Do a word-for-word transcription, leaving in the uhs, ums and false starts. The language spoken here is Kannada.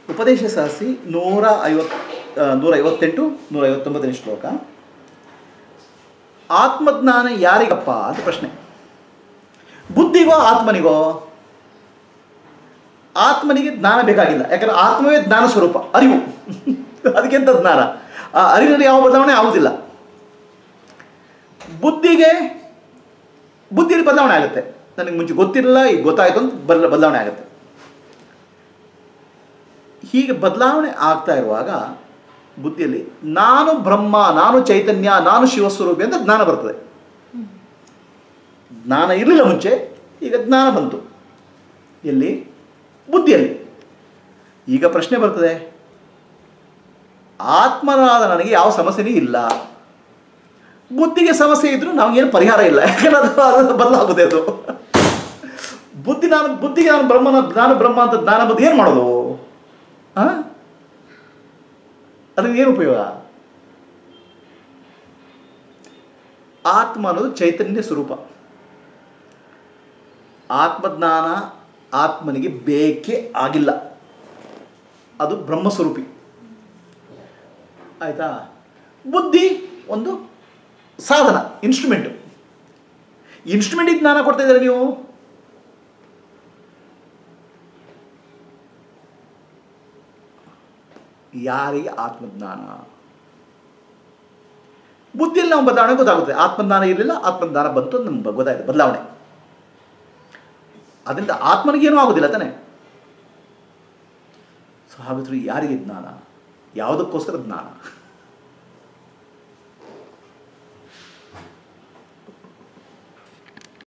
ಉಪದೇಶ ಸಹಸಿ ನೂರ ಐವತ್ತು ನೂರ ಐವತ್ತೆಂಟು ನೂರ ಐವತ್ತೊಂಬತ್ತನೇ ಶ್ಲೋಕ. ಆತ್ಮಜ್ಞಾನ ಯಾರಿಗಪ್ಪ ಅಂತ ಪ್ರಶ್ನೆ. ಬುದ್ಧಿಗೋ ಆತ್ಮನಿಗೋ? ಆತ್ಮನಿಗೆ ಜ್ಞಾನ ಬೇಕಾಗಿಲ್ಲ, ಯಾಕಂದರೆ ಆತ್ಮವೇ ಜ್ಞಾನ ಸ್ವರೂಪ, ಅರಿವು. ಅದಕ್ಕೆಂತ ಜ್ಞಾನ, ಆ ಅರಿವಿನಲ್ಲಿ ಯಾವ ಬದಲಾವಣೆ ಆಗುವುದಿಲ್ಲ. ಬುದ್ಧಿಗೆ ಬುದ್ಧಿಯಲ್ಲಿ ಬದಲಾವಣೆ ಆಗುತ್ತೆ. ನನಗೆ ಮುಂಚೆ ಗೊತ್ತಿರಲಿಲ್ಲ, ಈಗ ಗೊತ್ತಾಯಿತು ಅಂತ ಬದಲ ಬದಲಾವಣೆ ಆಗುತ್ತೆ. ಹೀಗೆ ಬದಲಾವಣೆ ಆಗ್ತಾ ಇರುವಾಗ ಬುದ್ಧಿಯಲ್ಲಿ ನಾನು ಬ್ರಹ್ಮ, ನಾನು ಚೈತನ್ಯ, ನಾನು ಶಿವಸ್ವರೂಪಿ ಅಂತ ಜ್ಞಾನ ಬರ್ತದೆ. ಜ್ಞಾನ ಇರಲಿಲ್ಲ ಮುಂಚೆ, ಈಗ ಜ್ಞಾನ ಬಂತು. ಎಲ್ಲಿ? ಬುದ್ಧಿಯಲ್ಲಿ. ಈಗ ಪ್ರಶ್ನೆ ಬರ್ತದೆ, ಆತ್ಮನಾದ ನನಗೆ ಯಾವ ಸಮಸ್ಯೆನೂ ಇಲ್ಲ, ಬುದ್ಧಿಗೆ ಸಮಸ್ಯೆ ಇದ್ದರೂ ನಮಗೇನು ಪರಿಹಾರ ಇಲ್ಲ, ಯಾಕಂದ್ರೆ ಅದು ಅದು ಬದಲಾಗುತ್ತೆ. ಅದು ಬುದ್ಧಿ ನಾನು ಬುದ್ಧಿಗೆ ನಾನು ಬ್ರಹ್ಮನ ನಾನು ಬ್ರಹ್ಮ ಅಂತ ಜ್ಞಾನ ಬಂದು ಏನು ಮಾಡೋದು? ಹಾಂ, ಅದರಿಂದ ಏನು ಉಪಯೋಗ? ಆತ್ಮ ಅನ್ನೋದು ಚೈತನ್ಯ ಸ್ವರೂಪ. ಆತ್ಮಜ್ಞಾನ ಆತ್ಮನಿಗೆ ಬೇಕೇ ಆಗಿಲ್ಲ, ಅದು ಬ್ರಹ್ಮಸ್ವರೂಪಿ. ಆಯಿತಾ? ಬುದ್ಧಿ ಒಂದು ಸಾಧನ, ಇನ್ಸ್ಟ್ರೂಮೆಂಟು. ಇನ್ಸ್ಟ್ರೂಮೆಂಟಿಗೆ ಜ್ಞಾನ ಕೊಡ್ತಾ ಇದ್ದಾರೆ ನೀವು. ಯಾರಿಗೆ ಆತ್ಮಜ್ಞಾನ? ಬುದ್ಧಿಯಲ್ಲಿ ನಾವು ಬದಲಾವಣೆ ಗೊತ್ತಾಗುತ್ತೆ. ಆತ್ಮಜ್ಞಾನ ಇರಲಿಲ್ಲ, ಆತ್ಮಜ್ಞಾನ ಬಂತು, ನಮ್ಗೆ ಗೊತ್ತಾಯಿತು ಬದಲಾವಣೆ. ಅದರಿಂದ ಆತ್ಮನಿಗೇನೂ ಆಗೋದಿಲ್ಲ ತಾನೆ. ಸೊ ಹಾಗಾದ್ರೆ ಯಾರಿಗೆ ಜ್ಞಾನ? ಯಾವುದಕ್ಕೋಸ್ಕರ ಜ್ಞಾನ?